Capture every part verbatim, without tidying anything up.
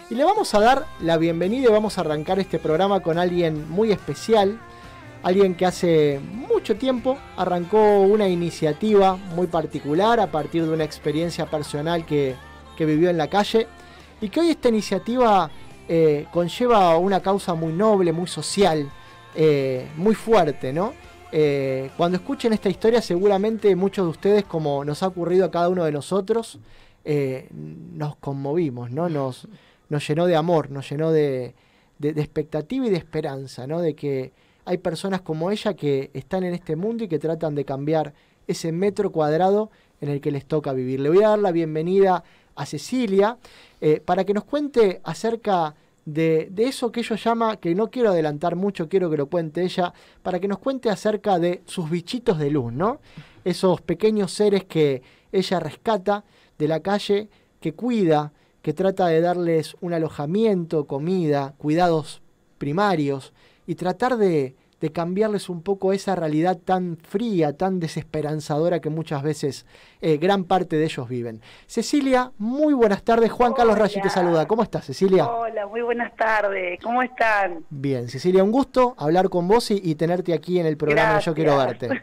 Y le vamos a dar la bienvenida y vamos a arrancar este programa con alguien muy especial, alguien que hace mucho tiempo arrancó una iniciativa muy particular a partir de una experiencia personal que, que vivió en la calle, y que hoy esta iniciativa eh, conlleva una causa muy noble, muy social, eh, muy fuerte, ¿no? Eh, cuando escuchen esta historia, seguramente muchos de ustedes, como nos ha ocurrido a cada uno de nosotros, eh, nos conmovimos, ¿no? Nos, nos llenó de amor, nos llenó de, de, de expectativa y de esperanza, ¿no? De que hay personas como ella que están en este mundo y que tratan de cambiar ese metro cuadrado en el que les toca vivir. Le voy a dar la bienvenida a Cecilia eh, para que nos cuente acerca de, de eso que ella llama, que no quiero adelantar mucho, quiero que lo cuente ella, para que nos cuente acerca de sus bichitos de luz, ¿no? Esos pequeños seres que ella rescata de la calle, que cuida, que trata de darles un alojamiento, comida, cuidados primarios, y tratar de, de cambiarles un poco esa realidad tan fría, tan desesperanzadora que muchas veces eh, gran parte de ellos viven. Cecilia, muy buenas tardes. Juan Hola. Carlos Raggi te saluda. ¿Cómo estás, Cecilia? Hola, muy buenas tardes. ¿Cómo están? Bien, Cecilia, un gusto hablar con vos y, y tenerte aquí en el programa. Gracias. Yo quiero verte.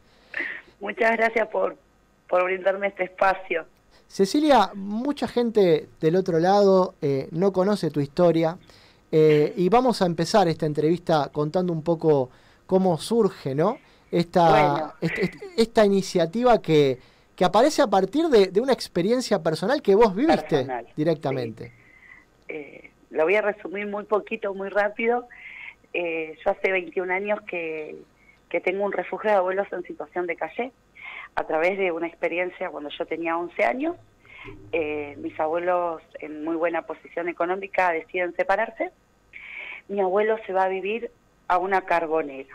Muchas gracias por, por brindarme este espacio. Cecilia, mucha gente del otro lado eh, no conoce tu historia. Eh, y vamos a empezar esta entrevista contando un poco cómo surge, ¿no? Esta, bueno. esta, esta iniciativa que, que aparece a partir de, de una experiencia personal que vos viviste Personal, directamente. Sí. Eh, lo voy a resumir muy poquito, muy rápido. Eh, yo hace veintiún años que, que tengo un refugio de abuelos en situación de calle, a través de una experiencia cuando yo tenía once años. Eh, mis abuelos, en muy buena posición económica, deciden separarse. Mi abuelo se va a vivir a una carbonera.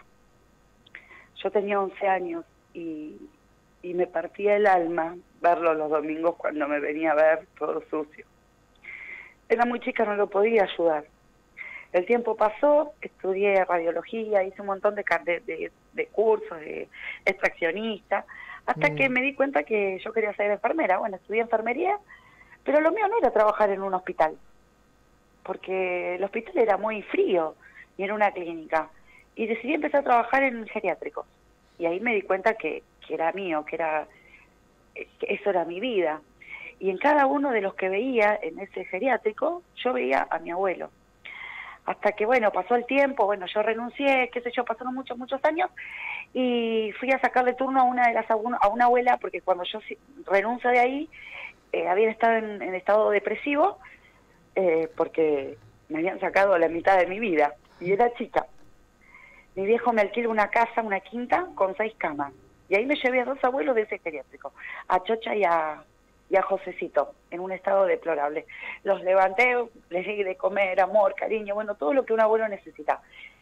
Yo tenía once años y, y me partía el alma verlo los domingos cuando me venía a ver todo sucio. Era muy chica, no lo podía ayudar. El tiempo pasó, estudié radiología, hice un montón de, de, de, de cursos, de extraccionista, hasta mm. que me di cuenta que yo quería ser enfermera. Bueno, estudié enfermería, pero lo mío no era trabajar en un hospital, porque el hospital era muy frío y era una clínica. Y decidí empezar a trabajar en geriátricos. Y ahí me di cuenta que, que era mío, que era que eso era mi vida. Y en cada uno de los que veía en ese geriátrico, yo veía a mi abuelo. Hasta que, bueno, pasó el tiempo, bueno, yo renuncié, qué sé yo, pasaron muchos, muchos años, y fui a sacarle turno a una de las a una abuela, porque cuando yo renuncio de ahí, eh, había estado en, en estado depresivo, eh, porque me habían sacado la mitad de mi vida, y era chica. Mi viejo me alquiló una casa, una quinta, con seis camas, y ahí me llevé a dos abuelos de ese geriátrico, a Chocha y a... y a Josecito, en un estado deplorable. Los levanté, les di de comer, amor, cariño, bueno, todo lo que un abuelo necesita.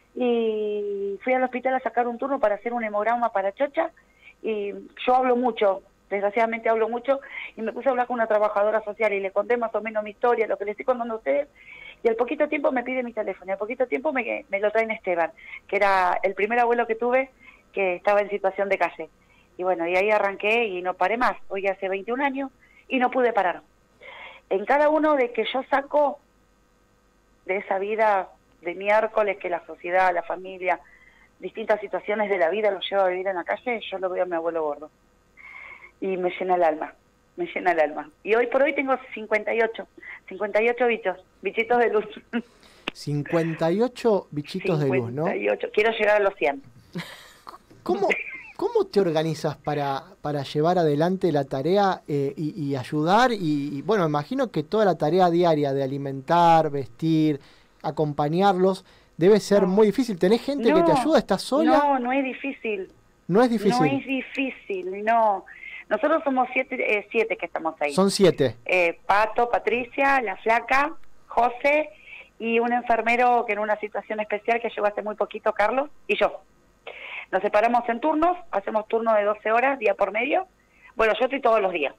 Y fui al hospital a sacar un turno para hacer un hemograma para Chocha, y yo hablo mucho, desgraciadamente hablo mucho, y me puse a hablar con una trabajadora social, y le conté más o menos mi historia, lo que les estoy contando a ustedes, y al poquito tiempo me pide mi teléfono, y al poquito tiempo me, me lo traen Esteban, que era el primer abuelo que tuve, que estaba en situación de calle. Y bueno, y ahí arranqué y no paré más. Hoy hace veintiún años, y no pude parar. En cada uno de que yo saco de esa vida de miércoles, que la sociedad, la familia, distintas situaciones de la vida los lleva a vivir en la calle, yo lo veo a mi abuelo gordo. Y me llena el alma, me llena el alma. Y hoy por hoy tengo cincuenta y ocho, cincuenta y ocho bichos, bichitos de luz. cincuenta y ocho bichitos de luz, ¿no? cincuenta y ocho, quiero llegar a los cien. ¿Cómo, cómo te organizas para, para llevar adelante la tarea eh, y, y ayudar? Y, y bueno, imagino que toda la tarea diaria de alimentar, vestir, acompañarlos, debe ser no. muy difícil. ¿Tenés gente no, que te ayuda? ¿Estás sola? No, no es difícil. ¿No es difícil? No es difícil, no. Nosotros somos siete, eh, siete que estamos ahí. Son siete. Eh, Pato, Patricia, la flaca, José y un enfermero que en una situación especial que llegó hace muy poquito, Carlos, y yo. Nos separamos en turnos, hacemos turno de doce horas, día por medio. Bueno, yo estoy todos los días,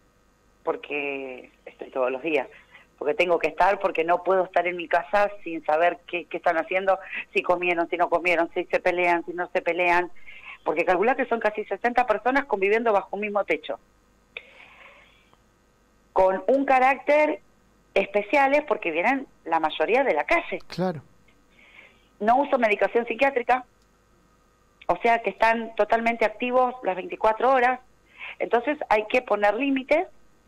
porque estoy todos los días, porque tengo que estar, porque no puedo estar en mi casa sin saber qué, qué están haciendo, si comieron, si no comieron, si se pelean, si no se pelean, porque calcula que son casi sesenta personas conviviendo bajo un mismo techo, con un carácter especiales porque vienen la mayoría de la calle. Claro. No uso medicación psiquiátrica, o sea que están totalmente activos las veinticuatro horas. Entonces hay que poner límites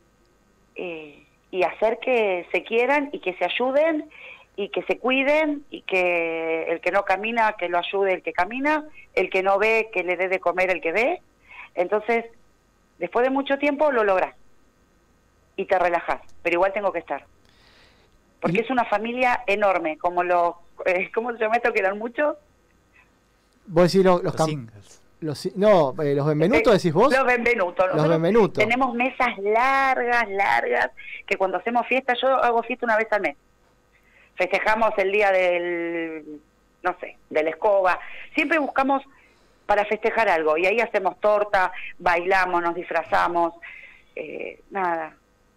eh, y hacer que se quieran y que se ayuden y que se cuiden, y que el que no camina, que lo ayude el que camina, el que no ve, que le dé de comer el que ve. Entonces, después de mucho tiempo lo lográs y te relajás, pero igual tengo que estar. Porque es una familia enorme, como los, eh, ¿cómo se llama esto que eran muchos? Vos decís los... Los, los singles. Los, no, eh, los Benvenutos decís vos. Los Benvenutos. Los Benvenutos. Tenemos mesas largas, largas, que cuando hacemos fiesta, yo hago fiesta una vez al mes. Festejamos el día del, no sé, de la escoba. Siempre buscamos para festejar algo, y ahí hacemos torta, bailamos, nos disfrazamos, eh, nada.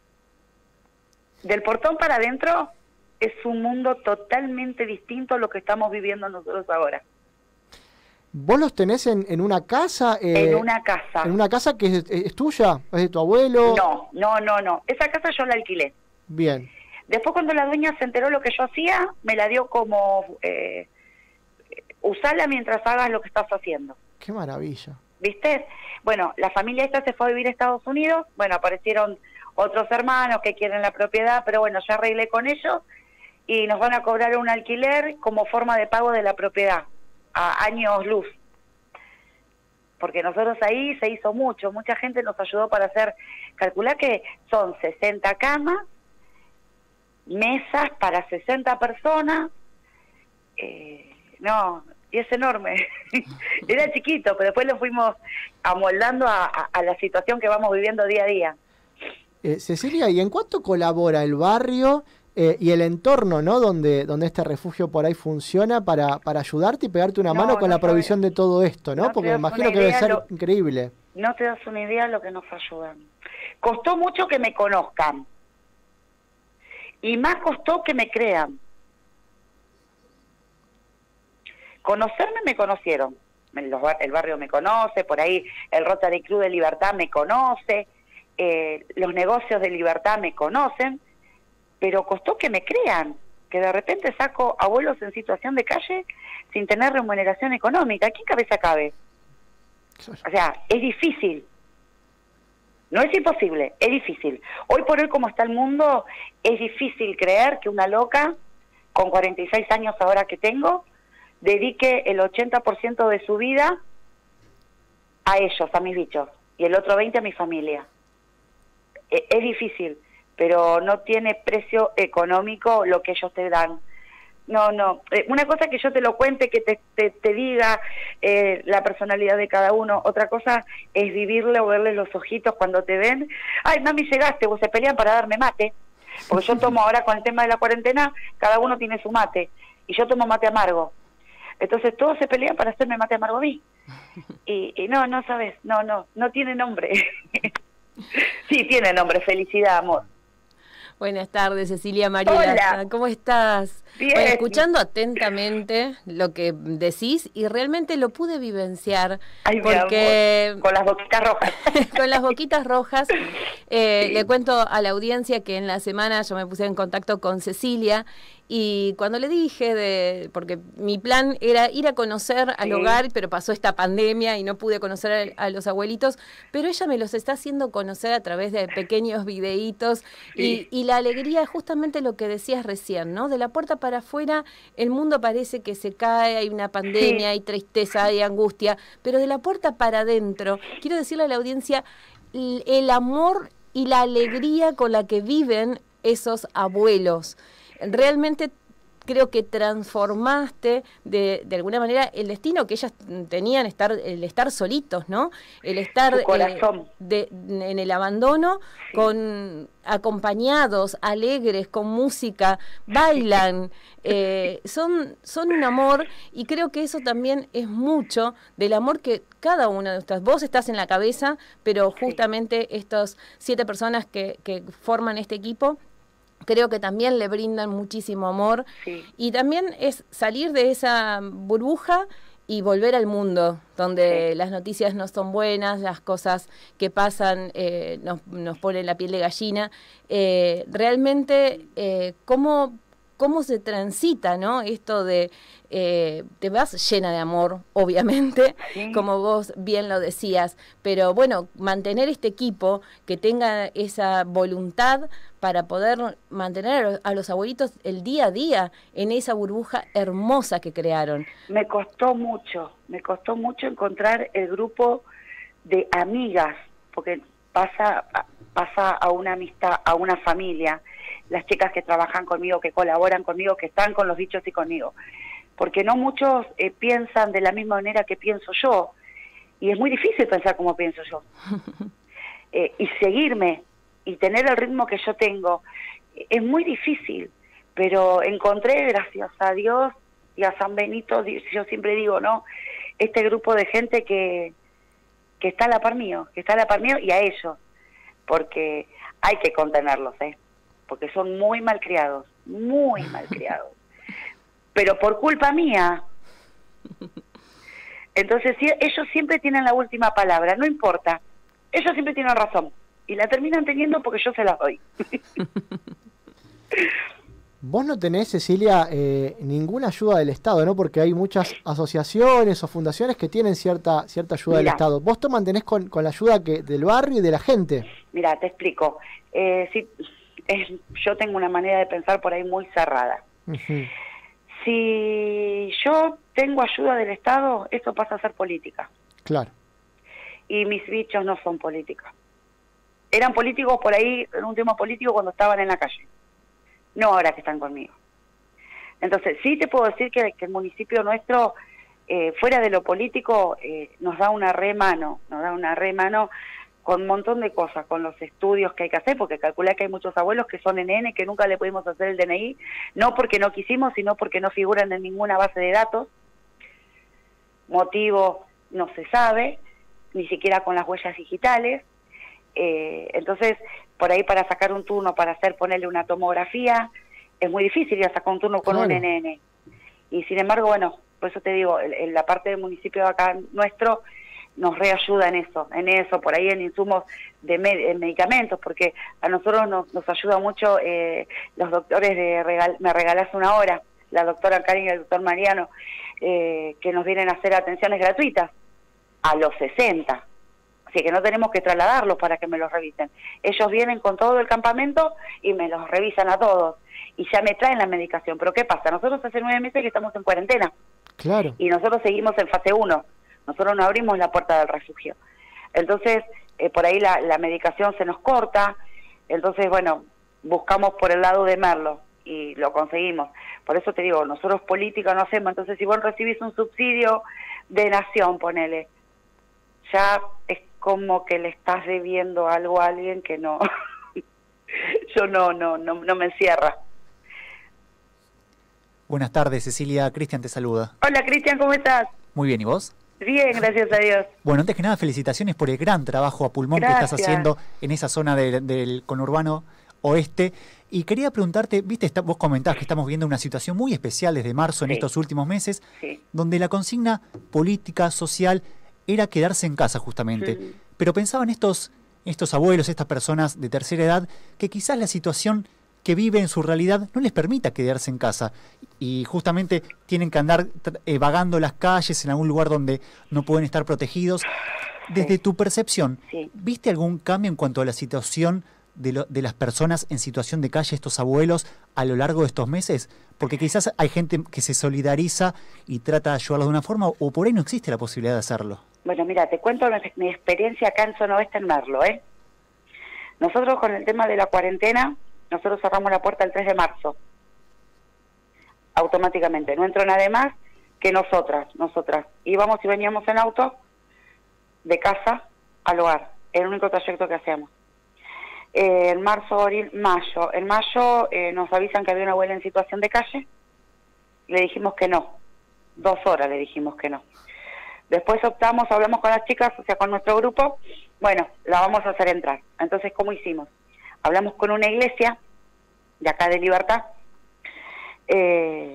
Del portón para adentro es un mundo totalmente distinto a lo que estamos viviendo nosotros ahora. ¿Vos los tenés en, en una casa? Eh, en una casa. ¿En una casa que es, es tuya? ¿Es de tu abuelo? No, no, no, no. Esa casa yo la alquilé. Bien. Después, cuando la dueña se enteró lo que yo hacía, me la dio como, eh, usala mientras hagas lo que estás haciendo. Qué maravilla. ¿Viste? Bueno, la familia esta se fue a vivir a Estados Unidos. Bueno, aparecieron otros hermanos que quieren la propiedad, pero bueno, ya arreglé con ellos y nos van a cobrar un alquiler como forma de pago de la propiedad, a años luz. Porque nosotros ahí se hizo mucho, mucha gente nos ayudó para hacer, calcular que son sesenta camas, mesas para sesenta personas, eh, no, y es enorme. Era chiquito, pero después lo fuimos amoldando a, a, a la situación que vamos viviendo día a día. Eh, Cecilia, ¿y en cuánto colabora el barrio eh, y el entorno, ¿no? donde, donde este refugio por ahí funciona para, para ayudarte y pegarte una No, mano con no la provisión sabes. de todo esto, ¿no? No te Porque me das imagino una que debe idea ser lo- increíble. No te das una idea de lo que nos ayudan. Costó mucho que me conozcan. Y más costó que me crean. Conocerme me conocieron. El, los bar- el barrio me conoce, por ahí el Rotary Club de Libertad me conoce, eh, los negocios de Libertad me conocen, pero costó que me crean, que de repente saco abuelos en situación de calle sin tener remuneración económica. ¿Qué cabeza cabe? O sea, es difícil. No es imposible, es difícil. Hoy por hoy, como está el mundo, es difícil creer que una loca, con cuarenta y seis años ahora que tengo, dedique el ochenta por ciento de su vida a ellos, a mis bichos, y el otro veinte por ciento a mi familia. Es, es difícil, pero no tiene precio económico lo que ellos te dan. No, no. Eh, una cosa es que yo te lo cuente, que te, te, te diga eh, la personalidad de cada uno. Otra cosa es vivirle o verle los ojitos cuando te ven. Ay, mami, llegaste, vos se pelean para darme mate. Porque yo tomo ahora con el tema de la cuarentena, cada uno tiene su mate. Y yo tomo mate amargo. Entonces todos se pelean para hacerme mate amargo a mí. Y, y no, no sabes, no, no, no tiene nombre. Sí, tiene nombre, felicidad, amor. Buenas tardes, Cecilia Mariela. Hola. ¿Cómo estás? Bien. Bueno, escuchando atentamente lo que decís y realmente lo pude vivenciar. Ay, mi porque amor, con las boquitas rojas. con las boquitas rojas. Eh, Sí. Le cuento a la audiencia que en la semana yo me puse en contacto con Cecilia y cuando le dije de, porque mi plan era ir a conocer al Sí. hogar, pero pasó esta pandemia y no pude conocer a, a los abuelitos, pero ella me los está haciendo conocer a través de pequeños videitos Sí. y, y la alegría es justamente lo que decías recién, ¿no? De la puerta para afuera el mundo parece que se cae, hay una pandemia, Sí. hay tristeza, hay angustia, pero de la puerta para adentro, quiero decirle a la audiencia, l- el amor y la alegría con la que viven esos abuelos. Realmente creo que transformaste de, de alguna manera el destino que ellas tenían, estar, el estar solitos, ¿no? El estar Su corazón. eh, de, en el abandono, Sí. con acompañados, alegres, con música, bailan, eh, son, son un amor y creo que eso también es mucho del amor que cada una de ustedes, vos estás en la cabeza, pero justamente estas siete personas que, que forman este equipo, creo que también le brindan muchísimo amor Sí. y también es salir de esa burbuja y volver al mundo, donde Sí. las noticias no son buenas, las cosas que pasan eh, nos, nos ponen la piel de gallina. Eh, realmente, eh, ¿cómo, cómo se transita, ¿no? Esto de, eh, te vas llena de amor, obviamente, Sí. como vos bien lo decías, pero bueno, mantener este equipo que tenga esa voluntad para poder mantener a los, a los abuelitos el día a día en esa burbuja hermosa que crearon. Me costó mucho, me costó mucho encontrar el grupo de amigas, porque pasa, pasa a una amistad, a una familia, las chicas que trabajan conmigo, que colaboran conmigo, que están con los bichos y conmigo. Porque no muchos eh, piensan de la misma manera que pienso yo, y es muy difícil pensar como pienso yo. Eh, y seguirme, y tener el ritmo que yo tengo, es muy difícil, pero encontré, gracias a Dios y a San Benito, yo siempre digo, ¿no? Este grupo de gente que, que está a la par mío, que está a la par mío y a ellos, porque hay que contenerlos, ¿eh? Porque son muy malcriados, muy malcriados, pero por culpa mía. Entonces sí, ellos siempre tienen la última palabra, no importa, ellos siempre tienen razón, y la terminan teniendo porque yo se las doy. Vos no tenés, Cecilia, eh, ninguna ayuda del Estado, ¿no? Porque hay muchas asociaciones o fundaciones que tienen cierta cierta ayuda Mirá. del Estado. Vos te mantenés con, con la ayuda que del barrio y de la gente. Mira, te explico. Eh, sí, es, yo tengo una manera de pensar por ahí muy cerrada. Ujú. Si yo tengo ayuda del Estado, esto pasa a ser política. Claro. Y mis bichos no son políticos. Eran políticos por ahí, en un tema político cuando estaban en la calle. No ahora que están conmigo. Entonces, sí te puedo decir que, que el municipio nuestro, eh, fuera de lo político, eh, nos da una re mano, nos da una re mano con un montón de cosas, con los estudios que hay que hacer, porque calculá que hay muchos abuelos que son N N, que nunca le pudimos hacer el D N I, no porque no quisimos, sino porque no figuran en ninguna base de datos. Motivo no se sabe, ni siquiera con las huellas digitales. Eh, entonces, por ahí para sacar un turno, para hacer, ponerle una tomografía, es muy difícil ir a sacar un turno con Claro. un N N. Y sin embargo, bueno, por eso te digo, en, en la parte del municipio de acá nuestro, nos reayuda en eso, en eso, por ahí en insumos de med en medicamentos, porque a nosotros nos, nos ayuda mucho eh, los doctores de regal Me Regalás Una Hora, la doctora Karin y el doctor Mariano, eh, que nos vienen a hacer atenciones gratuitas a los sesenta. Así que no tenemos que trasladarlos para que me los revisen. Ellos vienen con todo el campamento y me los revisan a todos. Y ya me traen la medicación. Pero ¿qué pasa? Nosotros hace nueve meses que estamos en cuarentena. Claro. Y nosotros seguimos en fase uno. Nosotros no abrimos la puerta del refugio. Entonces, eh, por ahí la, la medicación se nos corta. Entonces, bueno, buscamos por el lado de Merlo y lo conseguimos. Por eso te digo, nosotros política no hacemos. Entonces, si vos recibís un subsidio de nación, ponele, ya es como que le estás debiendo algo a alguien que no... Yo no, no, no, no me encierra. Buenas tardes, Cecilia. Cristian te saluda. Hola, Cristian, ¿cómo estás? Muy bien, ¿y vos? Bien, gracias a Dios. Bueno, antes que nada, felicitaciones por el gran trabajo a pulmón que estás Gracias. haciendo en esa zona de- del conurbano oeste. Y quería preguntarte, viste, está- vos comentás que estamos viendo una situación muy especial desde marzo en Sí. estos últimos meses, Sí. donde la consigna política, social, era quedarse en casa justamente. Mm. Pero pensaba en estos, estos abuelos, estas personas de tercera edad, que quizás la situación que vive en su realidad no les permita quedarse en casa y justamente tienen que andar eh, vagando las calles en algún lugar donde no pueden estar protegidos. Desde Sí. tu percepción, Sí. ¿viste algún cambio en cuanto a la situación de, lo- de las personas en situación de calle, estos abuelos, a lo largo de estos meses? Porque quizás hay gente que se solidariza y trata de ayudarlos de una forma, o por ahí no existe la posibilidad de hacerlo. Bueno, mira, te cuento mi experiencia acá en Zona Oeste en Merlo, ¿eh? Nosotros con el tema de la cuarentena, nosotros cerramos la puerta el tres de marzo. Automáticamente. No entró nadie más que nosotras, nosotras. Íbamos y veníamos en auto de casa al hogar. Era el único trayecto que hacíamos. Eh, en marzo, abril, mayo. En mayo eh, nos avisan que había una abuela en situación de calle. Le dijimos que no. Dos horas le dijimos que no. Después optamos, hablamos con las chicas, o sea, con nuestro grupo, bueno, la vamos a hacer entrar. Entonces, ¿cómo hicimos? Hablamos con una iglesia de acá de Libertad, eh,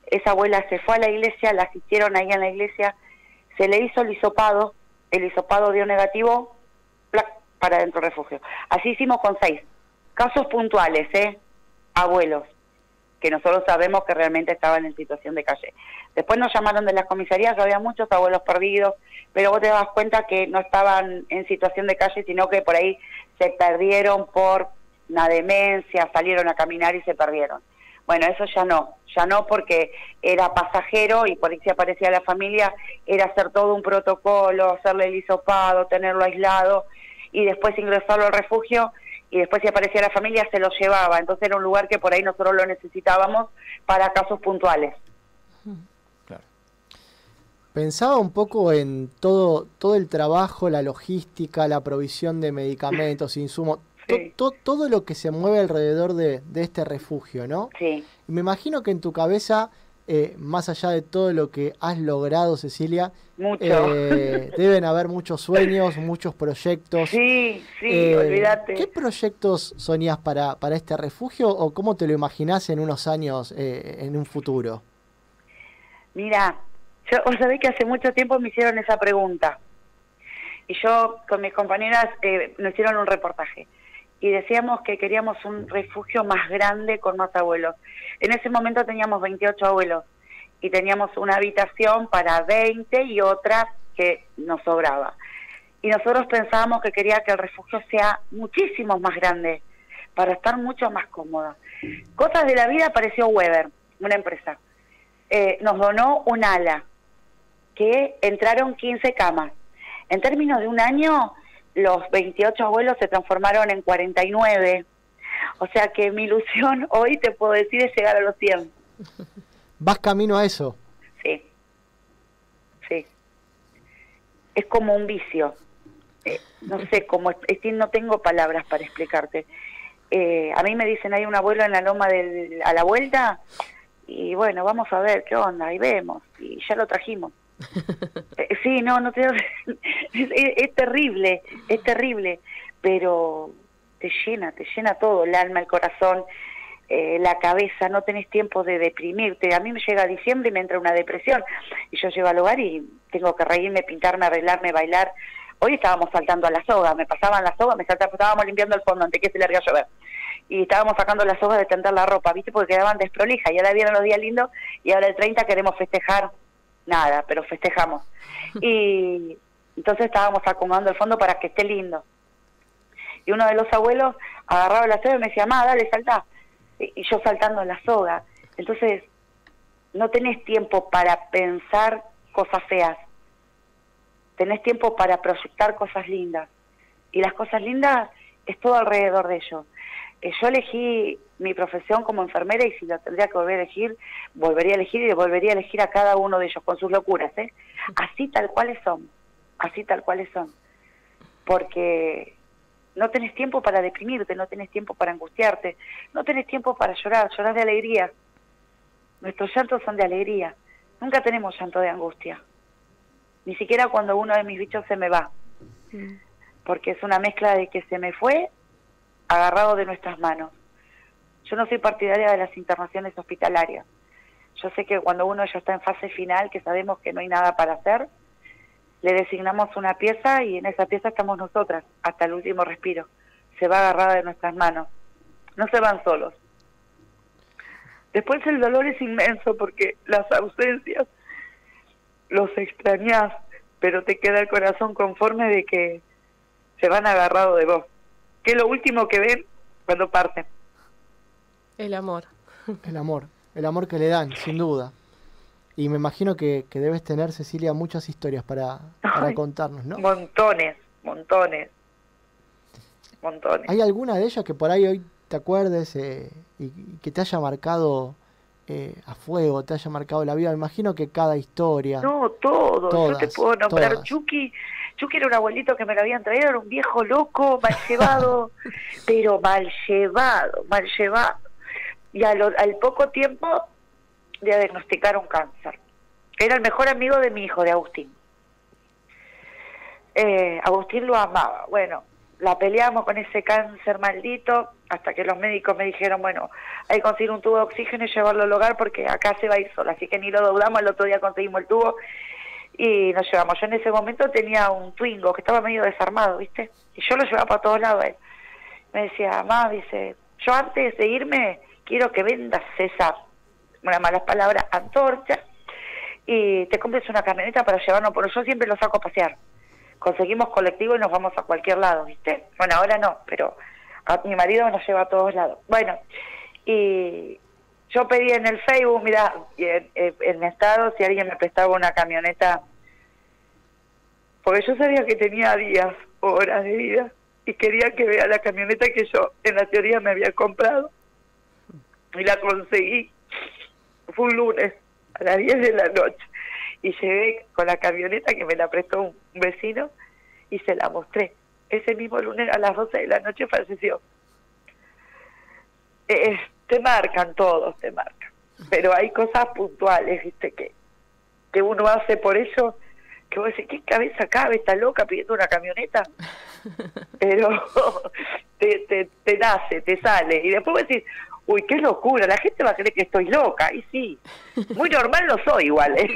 esa abuela se fue a la iglesia, la asistieron ahí en la iglesia, se le hizo el hisopado, el hisopado dio negativo, plac, para dentro del refugio. Así hicimos con seis. Casos puntuales, ¿eh? Abuelos, que nosotros sabemos que realmente estaban en situación de calle. Después nos llamaron de las comisarías, que había muchos abuelos perdidos, pero vos te das cuenta que no estaban en situación de calle, sino que por ahí se perdieron por una demencia, salieron a caminar y se perdieron. Bueno, eso ya no, ya no porque era pasajero y por ahí si aparecía la familia, era hacer todo un protocolo, hacerle el hisopado, tenerlo aislado y después ingresarlo al refugio y después si aparecía la familia se lo llevaba. Entonces era un lugar que por ahí nosotros lo necesitábamos para casos puntuales. Claro. Pensaba un poco en todo, todo el trabajo, la logística, la provisión de medicamentos, insumos. Sí. To, to, todo lo que se mueve alrededor de, de este refugio, ¿no? Sí. Y me imagino que en tu cabeza, eh, más allá de todo lo que has logrado, Cecilia, Mucho. Eh, deben haber muchos sueños, muchos proyectos. Sí, sí, eh, olvídate. ¿Qué proyectos soñás para, para este refugio o cómo te lo imaginás en unos años, eh, en un futuro? Mira, yo, vos sabés que hace mucho tiempo me hicieron esa pregunta. Y yo con mis compañeras eh, nos hicieron un reportaje. Y decíamos que queríamos un refugio más grande con más abuelos. En ese momento teníamos veintiocho abuelos y teníamos una habitación para veinte y otra que nos sobraba. Y nosotros pensábamos que quería que el refugio sea muchísimo más grande para estar mucho más cómoda. Cosas de la vida, apareció Weber, una empresa. Eh, nos donó un ala que entraron quince camas. En términos de un año, los veintiocho abuelos se transformaron en cuarenta y nueve. O sea que mi ilusión hoy, te puedo decir, es llegar a los cien. ¿Vas camino a eso? Sí. Sí. Es como un vicio. Eh, no sé cómo, es que no tengo palabras para explicarte. Eh, a mí me dicen, hay un abuelo en la loma del, a la vuelta, y bueno, vamos a ver qué onda, y vemos, y ya lo trajimos. Eh, sí, no, no te... es, es, es terrible, es terrible, pero te llena, te llena todo, el alma, el corazón, eh, la cabeza, no tenés tiempo de deprimirte. A mí me llega diciembre y me entra una depresión, y yo llego al hogar y tengo que reírme, pintarme, arreglarme, bailar. Hoy estábamos saltando a la soga, me pasaban la soga, me saltaba, estábamos limpiando el fondo antes que se largue a llover. Y estábamos sacando las sogas de tender la ropa, ¿viste? Porque quedaban desprolijas, y ahora vienen los días lindos, y ahora el treinta queremos festejar. Nada, pero festejamos. Y entonces estábamos acomodando el fondo para que esté lindo. Y uno de los abuelos agarraba la soga y me decía, mamá, dale, saltá. Y yo saltando la soga. Entonces, no tenés tiempo para pensar cosas feas. Tenés tiempo para proyectar cosas lindas. Y las cosas lindas es todo alrededor de ello. Eh, yo elegí mi profesión como enfermera y si la tendría que volver a elegir, volvería a elegir y volvería a elegir a cada uno de ellos con sus locuras, ¿eh? Así tal cuales son, así tal cuales son. Porque no tenés tiempo para deprimirte, no tenés tiempo para angustiarte, no tenés tiempo para llorar, llorar de alegría. Nuestros llantos son de alegría, nunca tenemos llanto de angustia. Ni siquiera cuando uno de mis bichos se me va. Porque es una mezcla de que se me fue agarrado de nuestras manos. Yo no soy partidaria de las internaciones hospitalarias. Yo sé que cuando uno ya está en fase final, que sabemos que no hay nada para hacer, le designamos una pieza y en esa pieza estamos nosotras, hasta el último respiro. Se va agarrada de nuestras manos. No se van solos. Después el dolor es inmenso porque las ausencias los extrañás, pero te queda el corazón conforme de que se van agarrados de vos. Que es lo último que ven cuando parten. El amor. El amor, el amor que le dan, sin duda. Y me imagino que, que debes tener, Cecilia, muchas historias para, para Ay, contarnos, ¿no? Montones, montones, montones. ¿Hay alguna de ellas que por ahí hoy te acuerdes eh, y, y que te haya marcado eh, a fuego, te haya marcado la vida? Me imagino que cada historia... No, todo. Todas, Yo te puedo nombrar todas. Chucky. Chucky era un abuelito que me lo habían traído, era un viejo loco, mal llevado, pero mal llevado, mal llevado. Y al, al poco tiempo le diagnosticaron cáncer. Era el mejor amigo de mi hijo, de Agustín. Eh, Agustín lo amaba. Bueno, la peleamos con ese cáncer maldito, hasta que los médicos me dijeron, bueno, hay que conseguir un tubo de oxígeno y llevarlo al hogar porque acá se va a ir sola, así que ni lo dudamos, el otro día conseguimos el tubo y nos llevamos. Yo en ese momento tenía un Twingo que estaba medio desarmado, ¿viste? Y yo lo llevaba para todos lados a él. Me decía, mamá, dice, yo antes de irme quiero que vendas esa, una malas palabras, antorcha, y te compres una camioneta para llevarnos, porque yo siempre lo saco a pasear. Conseguimos colectivo y nos vamos a cualquier lado, ¿viste? Bueno, ahora no, pero a mi marido nos lleva a todos lados. Bueno, y yo pedí en el Facebook, mira, en, en estado, si alguien me prestaba una camioneta, porque yo sabía que tenía días o horas de vida, y quería que vea la camioneta que yo, en la teoría, me había comprado. Y la conseguí. Fue un lunes, a las diez de la noche. Y llegué con la camioneta que me la prestó un vecino y se la mostré. Ese mismo lunes a las doce de la noche falleció. Eh, te marcan todos, te marcan. Pero hay cosas puntuales, viste, que, que uno hace por eso, que vos decís, ¿qué cabeza cabe? ¿Está loca pidiendo una camioneta? Pero te, te, te nace, te sale. Y después vos decís, uy, qué locura, la gente va a creer que estoy loca. Y sí, muy normal no soy igual, ¿eh?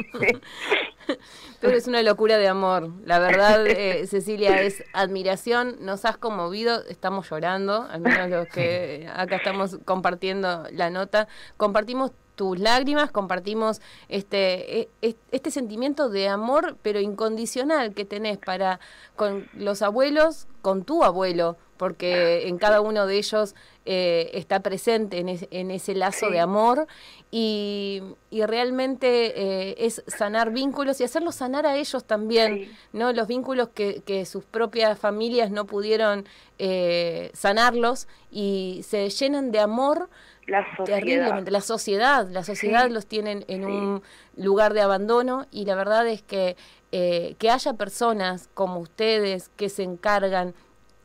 Pero es una locura de amor. La verdad, eh, Cecilia, es admiración. Nos has conmovido, estamos llorando, al menos los que acá estamos compartiendo la nota. Compartimos tus lágrimas, compartimos este este sentimiento de amor, pero incondicional que tenés para con los abuelos, con tu abuelo, porque en cada uno de ellos eh, está presente en, es, en ese lazo sí. de amor y, y realmente eh, es sanar vínculos y hacerlos sanar a ellos también, sí. ¿no? Los vínculos que, que sus propias familias no pudieron eh, sanarlos y se llenan de amor. La sociedad. Terriblemente, la sociedad, la sociedad sí. los tienen en sí. un lugar de abandono y la verdad es que eh, que haya personas como ustedes que se encargan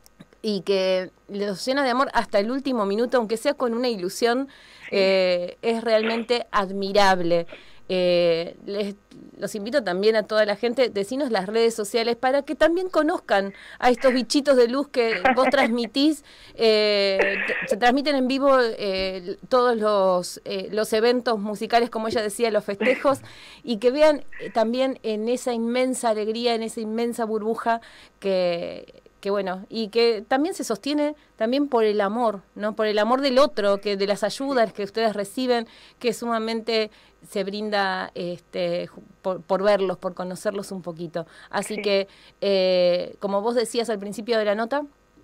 y que los llena de amor hasta el último minuto, aunque sea con una ilusión, sí. eh, es realmente admirable. Eh, les, los invito también a toda la gente, decinos las redes sociales para que también conozcan a estos bichitos de luz que vos transmitís. Eh, se transmiten en vivo eh, todos los, eh, los eventos musicales, como ella decía, los festejos, y que vean eh, también en esa inmensa alegría, en esa inmensa burbuja que... que bueno, y que también se sostiene también por el amor, ¿no? Por el amor del otro, que de las ayudas que ustedes reciben, que sumamente se brinda este por, por verlos, por conocerlos un poquito. Así sí. que, eh, como vos decías al principio de la nota,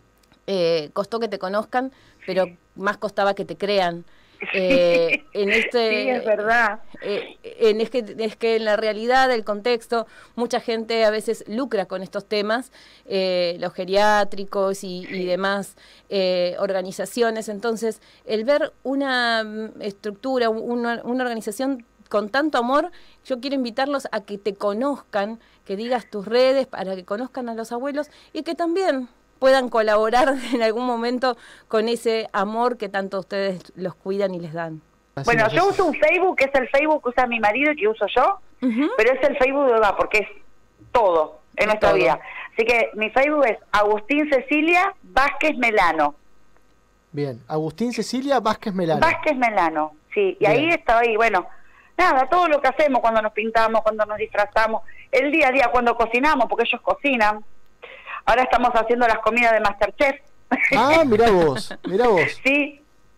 eh, costó que te conozcan, pero más costaba que te crean. Eh, en este, sí, es verdad. Eh, en, es, que, es que en la realidad, el contexto, mucha gente a veces lucra con estos temas, eh, los geriátricos y, y demás eh, organizaciones. Entonces, el ver una estructura, una, una organización con tanto amor, yo quiero invitarlos a que te conozcan, que digas tus redes para que conozcan a los abuelos y que también puedan colaborar en algún momento con ese amor que tanto ustedes los cuidan y les dan. Bueno, yo uso un Facebook, que es el Facebook que usa mi marido y que uso yo, uh-huh. pero es el Facebook de Eva, porque es todo en nuestra todo. vida. Así que mi Facebook es Agustín Cecilia Vázquez Melano. Bien, Agustín Cecilia Vázquez Melano. Vázquez Melano, sí, y Bien. ahí estaba ahí, bueno, nada, todo lo que hacemos cuando nos pintamos, cuando nos disfrazamos, el día a día, cuando cocinamos, porque ellos cocinan. Ahora estamos haciendo las comidas de MasterChef. Ah, mirá vos, mirá vos. Sí.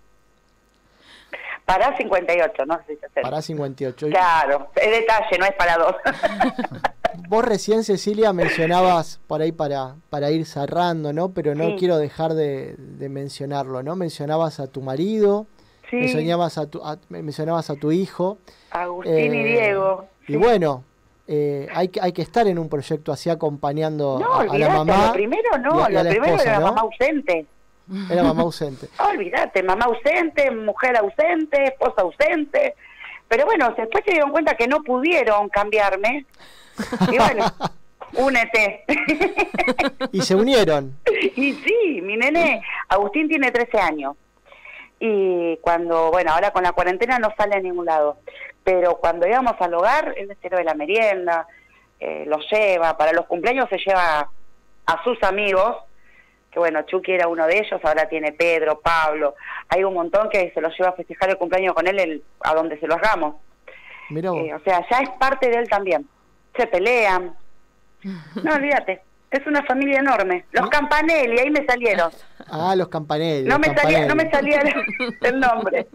Para cincuenta y ocho, no sé si se hace. Para cincuenta y ocho. Claro, es detalle, no es para dos. Vos recién, Cecilia, mencionabas por ahí para, para ir cerrando, ¿no? Pero no sí. quiero dejar de, de mencionarlo, ¿no? Mencionabas a tu marido, sí. mencionabas, a tu, a, mencionabas a tu hijo. Agustín eh, y Diego. Y sí. bueno... Eh, hay que hay que estar en un proyecto así acompañando no, a, a la mamá. Lo primero no, lo primero esposa, era ¿no? mamá ausente. Era mamá ausente. No, olvídate, mamá ausente, mujer ausente, esposa ausente. Pero bueno, después se dieron cuenta que no pudieron cambiarme. Y bueno, únete. Y se unieron. Y sí, mi nene, Agustín tiene trece años. Y cuando, bueno, ahora con la cuarentena no sale a ningún lado. Pero cuando íbamos al hogar, él se lo de la merienda, eh, lo lleva, para los cumpleaños se lleva a sus amigos, que bueno, Chucky era uno de ellos, ahora tiene Pedro, Pablo, hay un montón que se los lleva a festejar el cumpleaños con él el, a donde se lo hagamos. Mirá vos. Eh, o sea, ya es parte de él también. Se pelean. No, olvídate. Es una familia enorme. Los Campanelli, ahí me salieron. Ah, los Campanelli. No los me salía, Campanelli. no me salía el, el nombre.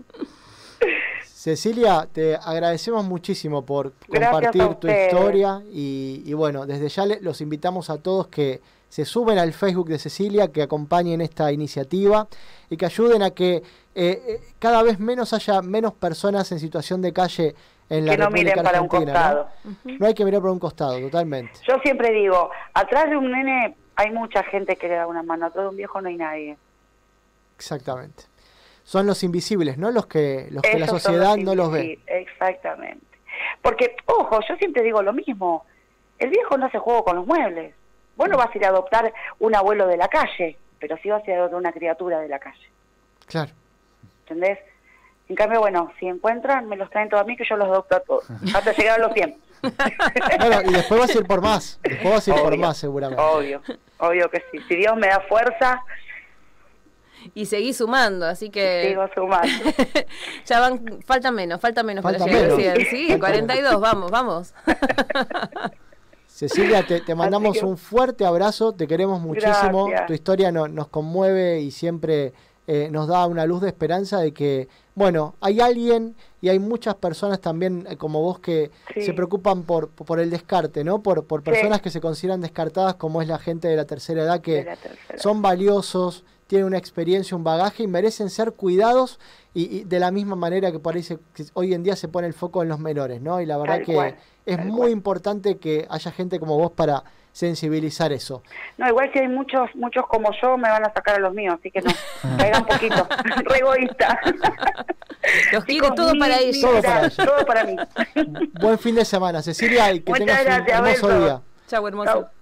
Cecilia, te agradecemos muchísimo por Gracias compartir a tu ustedes. historia y, y bueno, desde ya le- los invitamos a todos que se sumen al Facebook de Cecilia, que acompañen esta iniciativa y que ayuden a que eh, eh, cada vez menos haya menos personas en situación de calle en la Que no República miren para un Argentina, costado. ¿no? No hay que mirar para un costado, totalmente. Yo siempre digo, atrás de un nene hay mucha gente que le da una mano, atrás de un viejo no hay nadie. Exactamente. Son los invisibles, ¿no? Los que, los que la Esos son sociedad los no los ve. invisibles, exactamente. Porque, ojo, yo siempre digo lo mismo, el viejo no hace juego con los muebles. Vos no vas a ir a adoptar un abuelo de la calle, pero sí vas a ir a adoptar una criatura de la calle. Claro. ¿Entendés? En cambio, bueno, si encuentran, me los traen todos a mí, que yo los adopto a todos, hasta llegar a los cien. Bueno, y después vas a ir por más. Después vas a ir por Obvio, más, seguramente. Obvio, obvio que sí. Si Dios me da fuerza, Y seguí sumando, así que sigo sumando. ya van, falta menos, falta menos Falta para llegar al menos. cien. Sí, Falta cuarenta y dos, vamos, vamos. Cecilia, te, te mandamos que- un fuerte abrazo, te queremos muchísimo. Gracias. Tu historia no- nos conmueve y siempre eh, nos da una luz de esperanza de que, bueno, hay alguien y hay muchas personas también eh, como vos que Sí. se preocupan por, por el descarte, ¿no? Por, por Sí. personas que se consideran descartadas, como es la gente de la tercera edad, que De la tercera. son valiosos, tienen una experiencia, un bagaje y merecen ser cuidados y, y de la misma manera que parece que hoy en día se pone el foco en los menores, ¿no? Y la verdad Tal que cual, es tal muy cual. importante que haya gente como vos para sensibilizar eso. No, igual si hay muchos muchos como yo, me van a sacar a los míos, así que no, caigan poquito, re egoísta. Los quiere todo para mi ellos. Todo vida, para ellos. todo para mí. Buen fin de semana, Cecilia, y que Muchas tengas un gracias, hermoso besos. día. Chau, hermoso. Chau.